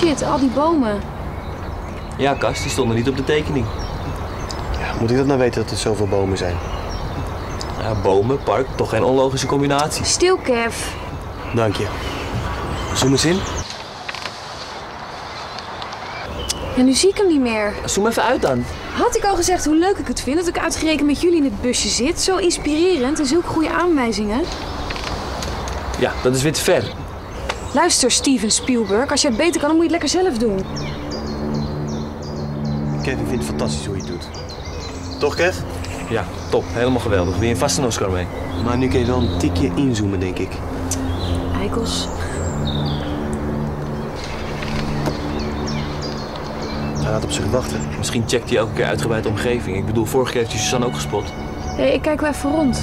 shit, al die bomen. Ja, Kas, die stonden niet op de tekening. Ja, moet ik dat nou weten dat er zoveel bomen zijn? Ja, bomen, park, toch geen onlogische combinatie. Stil, Kev. Dank je. Zoom eens in. Ja, nu zie ik hem niet meer. Zoom even uit dan. Had ik al gezegd hoe leuk ik het vind dat ik uitgerekend met jullie in het busje zit? Zo inspirerend en zulke goede aanwijzingen. Ja, dat is weer te ver. Luister, Steven Spielberg, als jij het beter kan, dan moet je het lekker zelf doen. Kevin vindt het fantastisch hoe je het doet. Toch, Kev? Ja, top. Helemaal geweldig. Wil je vast een Oscar mee? Maar nu kun je wel een tikje inzoomen, denk ik. Eikels. Hij laat op zich wachten. Misschien checkt hij elke keer uitgebreid de omgeving. Ik bedoel, vorige keer heeft hij Suzanne ook gespot. Hé, ik kijk wel even rond.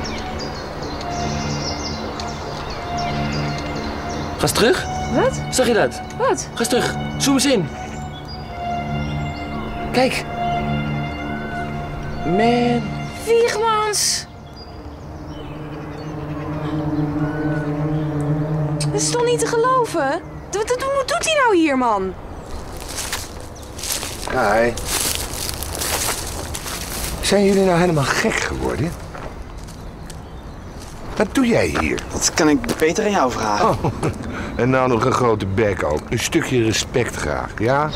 Ga eens terug. Wat? Zag je dat? Wat? Ga eens terug. Zoom eens in. Kijk. Man. Wiegmans! Dat is toch niet te geloven? Wat doet hij nou hier, man? Hi. Zijn jullie nou helemaal gek geworden? Wat doe jij hier? Dat kan ik beter aan jou vragen. Oh, en nou nog een grote bek ook. Een stukje respect graag, ja?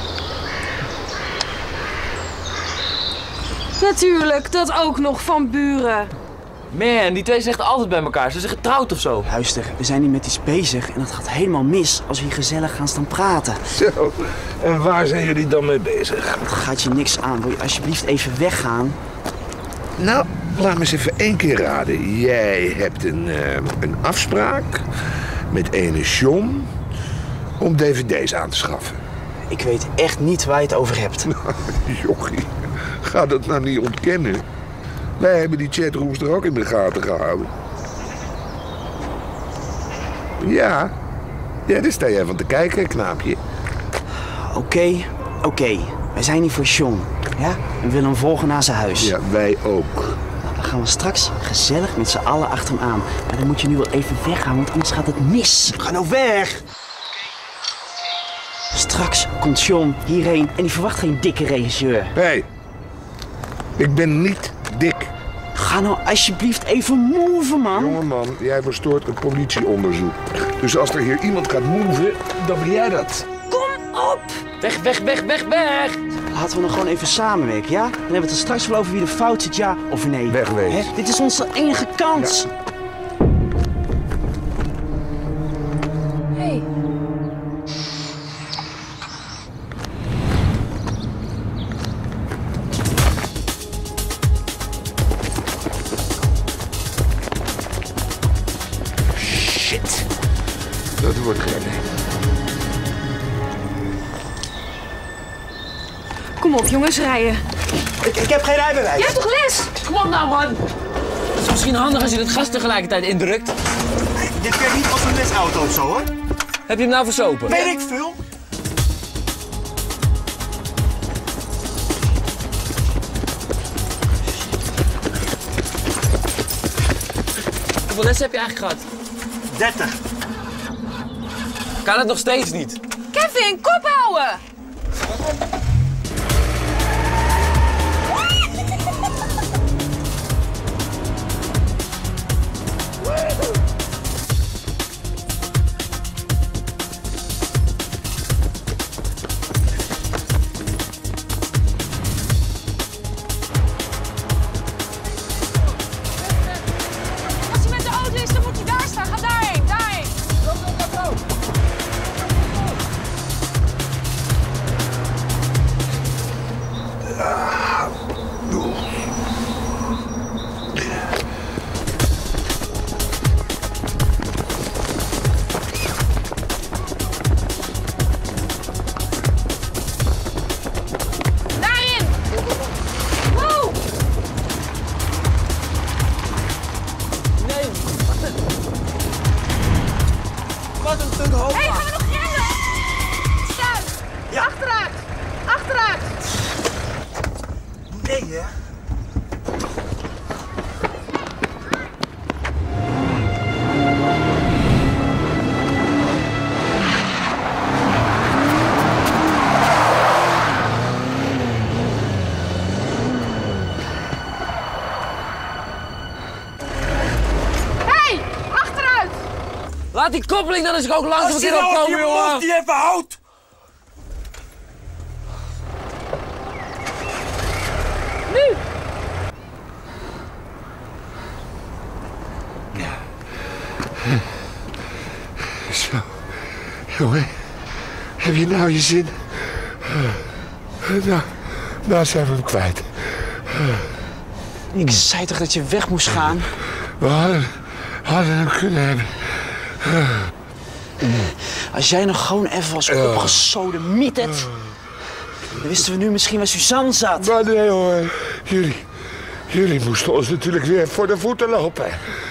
Natuurlijk, dat ook nog van buren. Man, die twee zijn echt altijd bij elkaar. Ze zijn getrouwd of zo. Luister, we zijn hier met iets bezig en dat gaat helemaal mis als we hier gezellig gaan staan praten. Zo, en waar zijn jullie dan mee bezig? Het gaat je niks aan. Wil je alsjeblieft even weggaan? Nou, laat me eens even één keer raden. Jij hebt een afspraak met ene John om dvd's aan te schaffen. Ik weet echt niet waar je het over hebt. Jochie, ga dat nou niet ontkennen. Wij hebben die chatrooms er ook in de gaten gehouden. Ja, daar sta jij van te kijken, knaapje. Oké. Wij zijn hier voor John. Ja? En we willen hem volgen naar zijn huis. Ja, wij ook. Nou, dan gaan we straks gezellig met z'n allen achter hem aan. Maar dan moet je nu wel even weggaan, want anders gaat het mis. Ga nou weg! Straks komt John hierheen en die verwacht geen dikke regisseur. Hé, ik ben niet dik. Ga nou alsjeblieft even move, man. Jongeman, jij verstoort het politieonderzoek. Dus als er hier iemand gaat move, dan ben jij dat. Kom op! Weg. Laten we dan gewoon even samenwerken, ja? Dan hebben we het er straks wel over wie de fout zit, ja of nee. Wegwezen. Hè? Dit is onze enige kans. Ja. Hey. Shit. Dat wordt rennen. Kom op, jongens, rijden. Ik heb geen rijbewijs. Jij hebt toch les? Kom op nou, man. Het is misschien handig als je het gas tegelijkertijd indrukt. Dit werkt niet als een lesauto of zo, hoor. Heb je hem nou versopen? Weet ik veel. Hoeveel lessen heb je eigenlijk gehad? 30. Kan het nog steeds niet? Kevin, kop houden! Als hij met de auto is, dan moet hij daar staan. Ga daarheen, daarheen. Laat die koppeling dan eens ook langzaam een keer opkomen, jongen. Die even houdt. Nu! Zo. Jongen, heb je nou je zin? Nou zijn we hem kwijt. Ik zei toch dat je weg moest gaan? We hadden hem kunnen hebben. Als jij nog gewoon even was opgesodemieterd, dan wisten we nu misschien waar Suzanne zat. Maar nee hoor, jullie moesten ons natuurlijk weer voor de voeten lopen.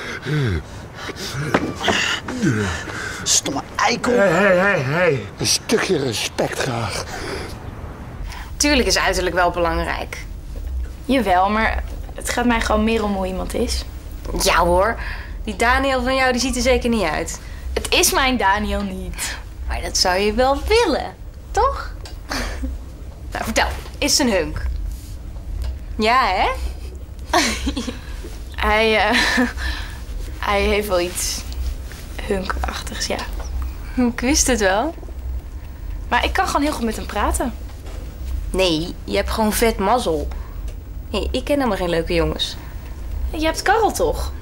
Stomme eikel. Hey. Een stukje respect graag. Tuurlijk is uiterlijk wel belangrijk. Jawel, maar het gaat mij gewoon meer om hoe iemand is. Ja hoor, die Daniel van jou die ziet er zeker niet uit. Het is mijn Daniel niet. Maar dat zou je wel willen, toch? Nou, vertel, is het een hunk? Ja, hè? Hij heeft wel iets hunkachtigs, ja. Ik wist het wel. Maar ik kan gewoon heel goed met hem praten. Nee, je hebt gewoon vet mazzel. Hey, ik ken helemaal geen leuke jongens. Je hebt Karel toch?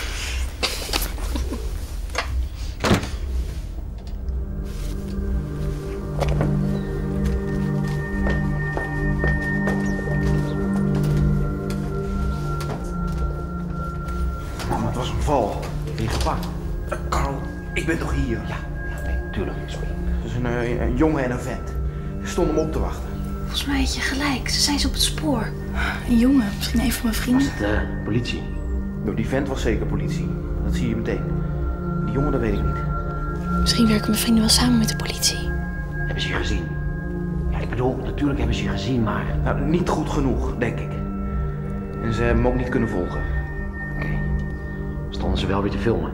Nou, maar het was een val. Ben je gepakt? Karl, ik ben toch hier? Ja, nee, tuurlijk, sorry. Dus een jongen en een vent. Ze stonden hem op te wachten. Volgens mij had je gelijk. Ze zijn op het spoor. Een jongen, misschien een van mijn vrienden. Was het politie? Nou, die vent was zeker politie. Dat zie je meteen. Die jongen, dat weet ik niet. Misschien werken mijn vrienden wel samen met de politie. Hebben ze je gezien? Ja, ik bedoel, natuurlijk hebben ze je gezien, maar... Nou, niet goed genoeg, denk ik. En ze hebben hem ook niet kunnen volgen. Oké. Stonden ze wel weer te filmen?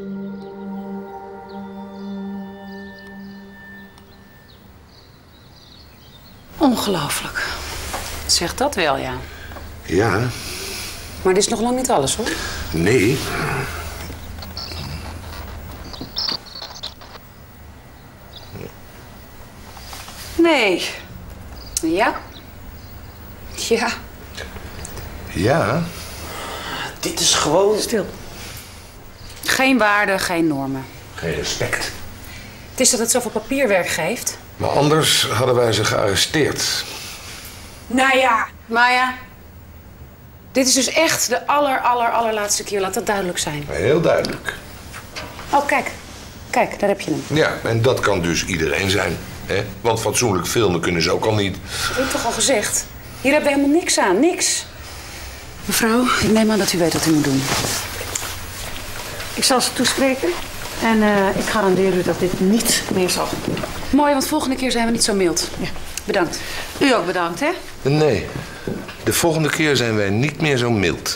Ongelooflijk. Zeg dat wel, ja. Ja, Maar dit is nog lang niet alles, hoor. nee. Nee. Ja. Ja. Ja, Dit is gewoon... Stil. Geen waarden, geen normen. geen respect. Het is dat het zoveel papierwerk geeft. Maar anders hadden wij ze gearresteerd. Nou ja. Maya. Dit is dus echt de allerlaatste keer. Laat dat duidelijk zijn. Heel duidelijk. Oh, kijk. Kijk, daar heb je hem. Ja, en dat kan dus iedereen zijn. Hè? Want fatsoenlijk filmen kunnen ze ook al niet. Dat heb ik toch al gezegd? Hier hebben we helemaal niks aan. Niks. Mevrouw, ik neem aan dat u weet wat u moet doen. Ik zal ze toespreken. En ik garandeer u dat dit niet meer zal gebeuren. Mooi, want volgende keer zijn we niet zo mild. Ja, bedankt. U ook bedankt, hè? Nee, de volgende keer zijn wij niet meer zo mild.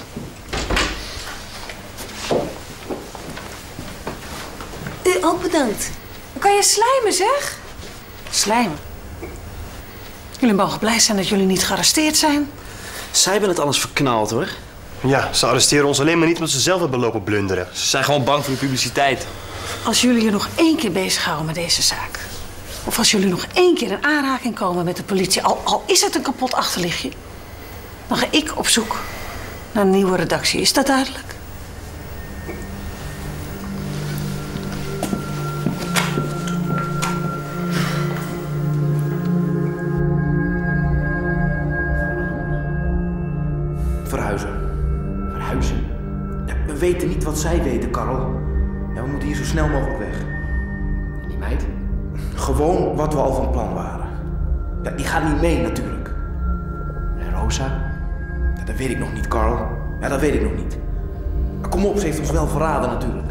U ook bedankt. Dan kan je slijmen, zeg. Slijmen? Jullie mogen blij zijn dat jullie niet gearresteerd zijn. Zij hebben het alles verknald, hoor. Ja, ze arresteren ons alleen maar niet omdat ze zelf hebben lopen blunderen. Ze zijn gewoon bang voor de publiciteit. Als jullie je nog 1 keer bezighouden met deze zaak. Of als jullie nog 1 keer in aanraking komen met de politie. Al is het een kapot achterlichtje. Dan ga ik op zoek naar een nieuwe redactie. Is dat duidelijk? Verhuizen? Ja, we weten niet wat zij weten, Karel. Ja, we moeten hier zo snel mogelijk weg. En die meid? Gewoon wat we al van plan waren. Ja, die gaat niet mee, natuurlijk. En Rosa? Ja, dat weet ik nog niet, Karel. Ja, dat weet ik nog niet. Maar kom op, ze heeft ons wel verraden, natuurlijk.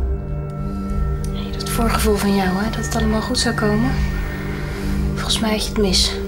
Hey, dat voorgevoel van jou, hè, dat het allemaal goed zou komen. Volgens mij had je het mis.